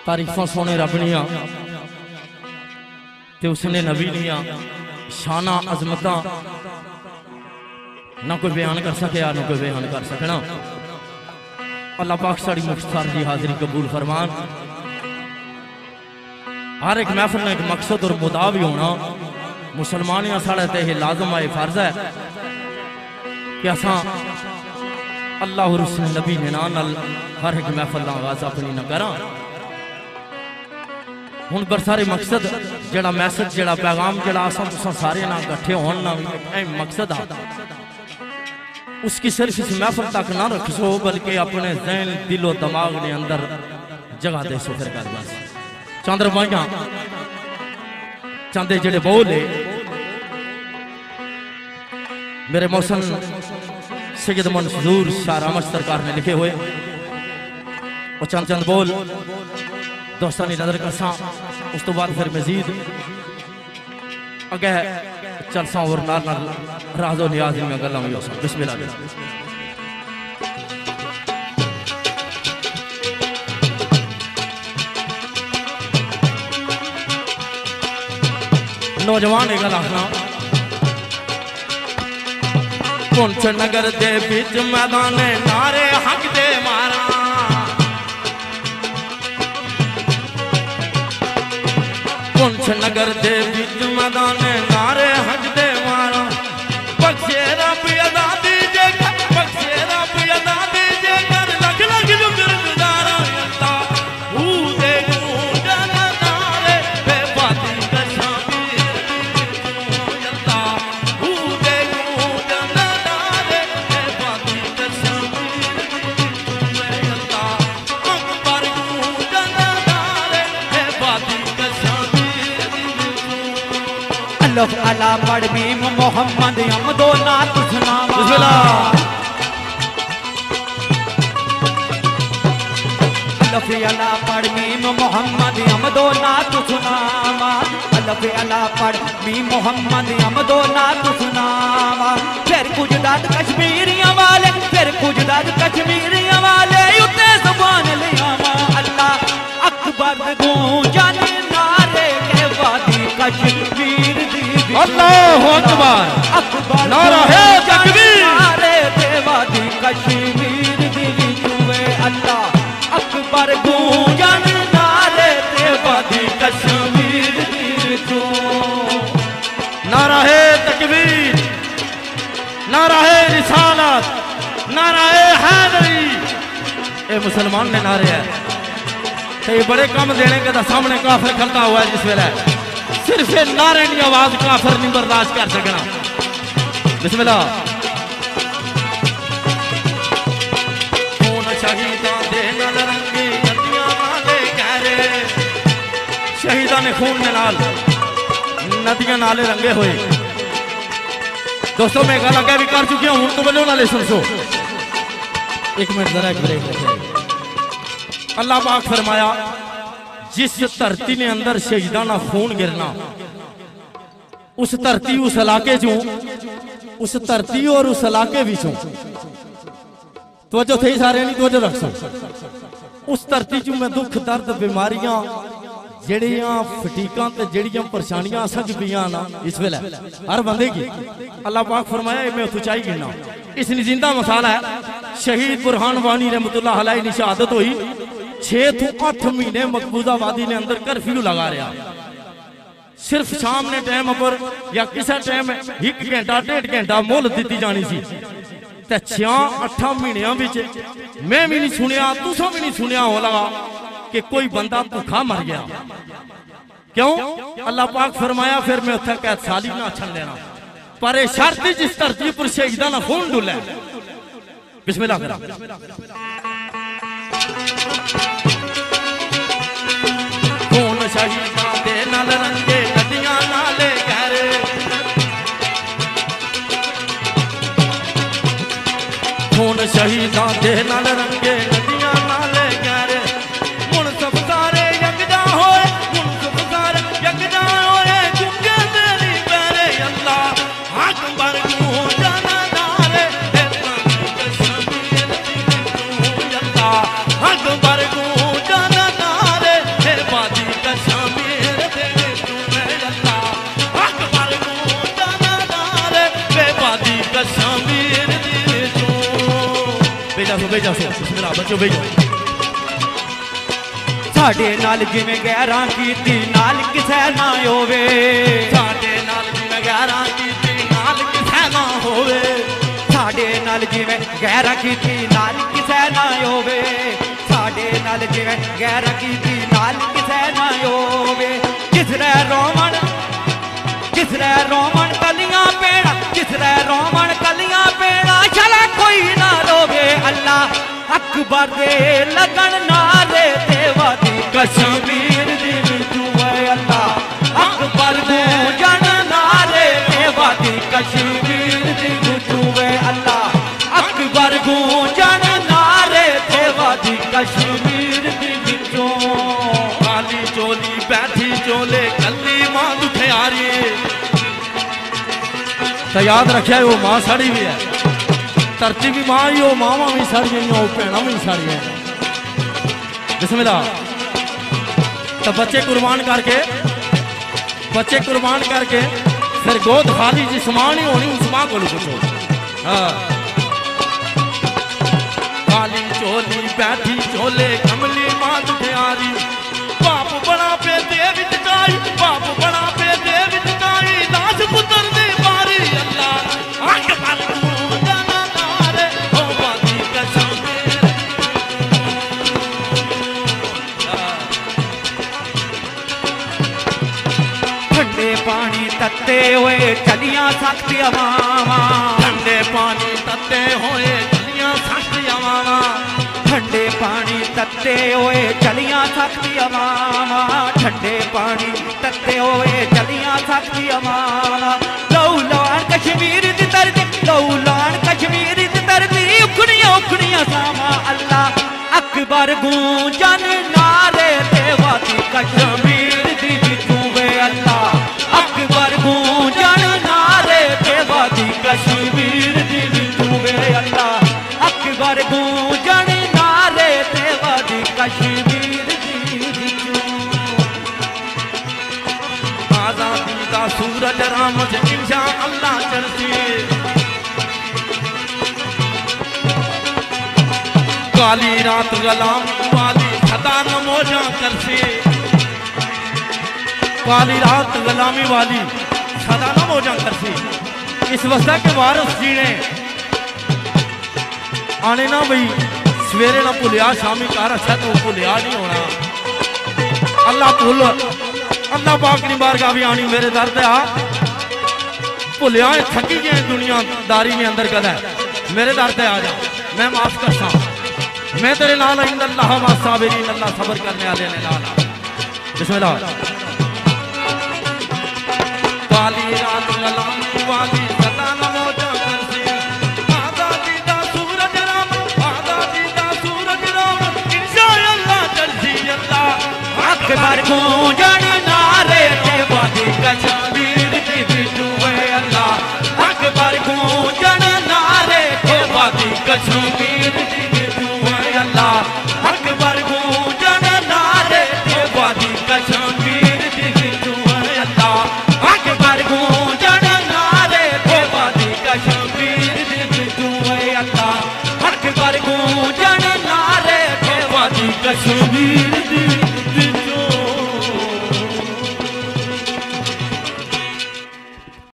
तारीफा सोने रब दियां ते उसने नबी दियां शाना अजमत ना कोई बयान कर सके ना कोई बयान कर सकना। अल्लाह पाक साड़ी मुख्तार की हाजिरी कबूल फरमान। हर एक महफिल में एक मकसद और मुद्दा भी होना मुसलमान या साढ़े ते लाजम है, फर्ज है कि असा अल्लाह और उसने नबी ने नाल हर एक महफिल का आगाज अपनी न करा। हुण बरसारे मकसद जड़ा मैसेज जड़ा पैगाम जड़ा असा तुसा सारे ना इकट्ठे होने ना मकसद आ उसकी सिर्फ इस महफिल तक ना रखो बल्कि अपने ज़हन दिलो दिमाग के अंदर जगह दे सो। फिर कर बस चंद्र भाइया चांदे जेड़े बोले मेरे मौसम सैयद मंसूर शाह रहमत सरकार ने लिखे हुए वो चंद चंद बोल दोस्तों की नजर करसा। उस तो बाद फिर मजीद अगे चलसा और नाल नाल राजो नियाज में गल्लां भी हो सा। बिस्मिल्लाह। नौजवान एक गल आखना पुंछ नगर दे बिच मैदान नारे हक दे मारा पुंछ नगर दे बिच मैदान नारे हक दे मारा बख्शे रब आजादी जे बख्शे रब आजादी जे कर लख लख जुगरदारा अल्लाह हू दे गूंजन नारे बेबादी कशामीर अल्लाह हू दे गूंजन नारे बेबादी कशामीर अल्लाह अकबर गूंजन नारे बेबादी अल्लाह अला पढ़ मीम मोहम्मद अमदो नात सुनावा। अल्लाह अला पढ़ मीम मोहम्मद अमदो नात सुनावा। अल्लाह अला पढ़ मीम मोहम्मद अमदो नात सुनावा। फिर कुछ दाद कश्मीरियां वाले फिर कुछ दाद कश्मीरियां वाले उते ज़ुबान ले आवा। अल्लाह अकबर गूंजन नारे के वादी कश्मीर अल्लाहु अकबर अकबर नारा है तकबीर नारे देवादी कश्मीर दी जुए अल्लाह अकबर गूंजन नारे देवादी कश्मीर दी जो नारा है तकबीर नारा है रिसालत नारा है हैदरी। ये मुसलमान ने नारे है तो ये बड़े कम देने के सामने काफिर खलता हुआ है जिस वेले सिर्फ नारे की आवाज काफिर नहीं बर्दाश्त कर सकना। बिस्मिल्लाह। खून शहीदां दे नाल रंगे नदियां नाले गहरे शहीदां ने खून के नाल नदियां नाले रंगे हुए। दोस्तों मैं गल आगे भी कर चुकी हूं तो बोलो नाले सुनो। एक मिनट जरा एक ब्रेक लेते। अल्लाह पाक फरमाया जिस धरती ने अंदर शहीदाना खून गिरना उस धरती उस इलाके चों उस धरती और उस इलाके विचों तवज्जो थी सारे नहीं तवज्जो रख सकते उस धरती चों मैं दुख दर्द बीमारियां जड़ियां फटीकां ते जड़ियां परेशानियां सज पियां ना इस वेले हर बंदे की अल्लाह पाक फरमाया मैं सच्चाई गिना। इसनी जिंदा मिसाल है शहीद बुरहान वानी रहमतुल्लाह अलैह की शहादत हुई 6 to 8 महीने मकबूजा वादी ने अंदर कर्फ्यू लगा रहा सिर्फ शाम ने टाइम पर या किसी टाइम 1 घंटा 1.5 घंटा मोहलत दी जानी सी ते 6-8 महीनों मैं भी नहीं सुनिया तुसा भी नहीं सुनिया हो लगा कि कोई बंदा भूखा मर गया। क्यों? अल्लाह पाक फरमाया फिर मैं उत्थे कैद साली ना छन लेना पर शर्त जिस धरती पर शहीदा ना खून डुले। बिस्मिल्लाह करा। खून शहीदा दे नाल रंगे नदियां नाले गहरे खून शहीदा दे नाल रंगे नदियां नाले गहरे मुन सब सारे यकजा होए मुन सब सारे यकजा होए चुके तेरी पैरे अल्लाह अकबर गूंजन नारे कश्मीर अल्लाह अकबर गूंजन नारे भेजा सो बिस्मिल्लाह बच्चों भेजो। साडे नाल जिवें गैरां कीती नाल किसै ना होवे, साडे नाल जिवें गैरां कीती नाल किसै ना होवे, साडे नाल जिवें गैरां कीती नाल किसै ना होवे, साडे नाल जिवें गैरां कीती नाल किसै ना होवे। किसरै रोमन कलियां पेड़ा, किसरै रोमन कलियां पेड़ा, चला कोई ना रोवे। अल्लाह अकबर दे लगन नारे देवा दी कश्मीर दी विचू है। अल्लाह अकबर दे जन नारे देवा दी कश्मीर दी विचू है। अल्लाह अकबर दे जन नारे देवा दी कश्मीर दी विचू। काली चोली बैठी चोले कली मां दुखियारी, तो याद रखिया वो मां साड़ी भी है, धरती भी मां ही, वो मावा भी साड़ियां, वो भैन भी साड़ियां। बिस्मिल्लाह। तो बच्चे कुर्बान करके फिर गोद खाली जिस मां नहीं होनी उस मां को पूछो। हाँ। काली चोली बैठी चोले कमली मां दुखियारी, बाप बड़ा पे देव चकाई, बाप बड़ा पे देव चकाई, दास पुत्र दे मारी। अल्लाह अकबर जाना नारे हो बादी कसम। ठंडे पानी तत्ते हुए चलियां सख्ती अवामा, ठंडे पानी तत्ते होए चलियां सख्ती अवामा, ठंडे पानी तत्ते हुए चलियां सख्ती अवामा, ठंडे पानी तत्ते हुए चलियां सख्ती अवामा। लौलान कश्मीर दी तरती, लौलान कश्मीर दी तरती, उखड़ियां उखड़ियां सामा। अल्लाह अकबर गूंजन नारे देवा दी कश्मीर दी विचू वे। अल्लाह अकबर गूंजन नारे देवा दी कश्मीर दी विचू वे। अल्लाह अकबर गूंजन नारे देवा दी कश्मीर दी विचू। आजादी दा सूरज राम से इंशा अल्लाह चढ़ती, काली रात गलाम वाली सदा नमोजा करसी, काली रात गलामी वाली सदा नमोजा करसी। इस वस्ता के वारस जी ने आने ना भाई सवेरे ना भुलिया शामी घर अच्छा तो भुलिया नहीं होना। अल्लाह भुल अल्लाह पाक की बारगाह भी आनी मेरे दर पे आ, भुलिया थकी गए दुनियादारी में अंदर कद है, मेरे दर पे आ जा, मैं माफ करता, मैं तेरे नाल अल्लाह साबिरीन, अल्लाह सबर करने वाले ने नाल। बिस्मिल्लाह। काली रात गलामी वाली सदा नमोजा करसी, आजादी दा सूरज राम, आजादी दा सूरज राम, इंशा अल्लाह चढ़सी। अल्लाह अकबर गूंजन नारे देवा दी कश्मीर दी विचू वे। अल्लाह अकबर गूंजन नारे देवा दी कश्मीर दी विचू वे। अल्लाह अकबर गूंजन नारे देवा दी कश्मीर दी विचू वे। अल्लाह अकबर गूंजन नारे देवा दी कश्मीर दी विचू वे। अल्लाह अकबर गूंजन नारे देवा दी कश्मीर दी